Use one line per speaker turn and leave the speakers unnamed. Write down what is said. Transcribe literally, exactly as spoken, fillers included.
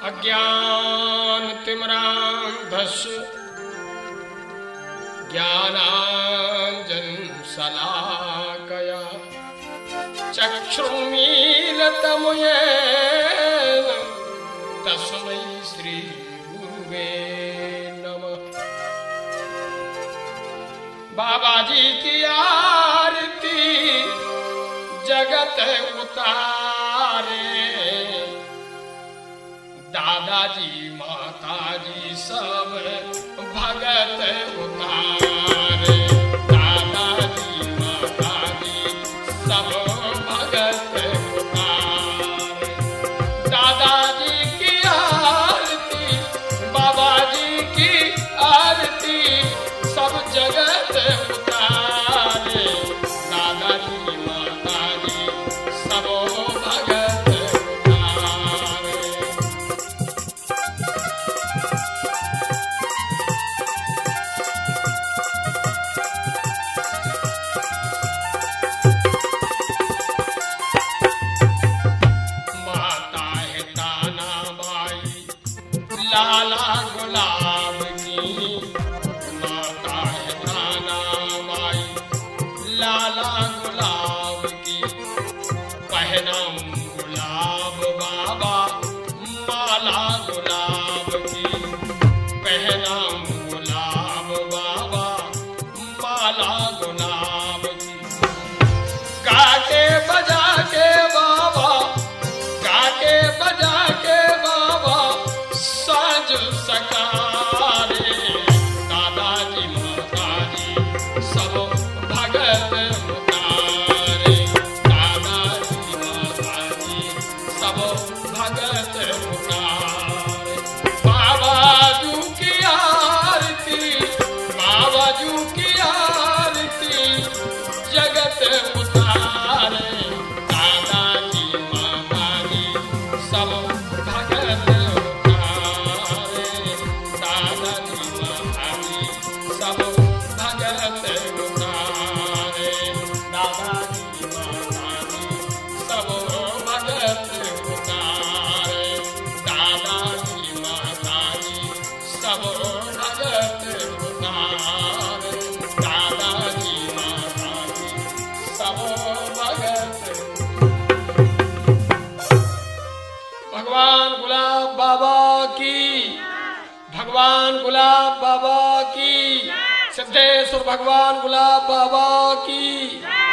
अज्ञान तिमिरान्धस्य ज्ञानाञ्जन शलाकया चक्षुरुन्मीलितं येन तस्मै श्री गुरुवे नमः। बाबा जी की आरती जगत उतारे, दादाजी माताजी सब भगत उतारे, दादाजी माताजी सब भगत उतारे। दादाजी की आरती बाबा जी की आरती सब जगत उतारे, दादाजी माताजी सब भगत उतारे। माता है ताना बाई लाला गुलाब की, माता है ताना बाई लाला गुलाब की, पहनाऊं गुलाब बाबा माला गुलाब की, पहनाऊं गुलाब बाबा माला गुलाब की। गाके बजा के बाबा, गाके बजा के बाबा साज सकारे, दादाजी माताजी सब भगत उतारे, दादाजी माताजी सब भगत उतारे। बाबा जू की आरती, बाबा जू की आरती जगत उतारे, दादाजी माताजी सब भगत उतारे, दादाजी माताजी सब भगत उतारे, दादाजी माताजी सब भगत उतारे, दादाजी माताजी सब भगत उतारे, दादाजी माताजी सब भगत। भगवान गुलाब बाबा की, भगवान गुलाब बाबा की, सिद्धेश्वर भगवान गुलाब बाबा की।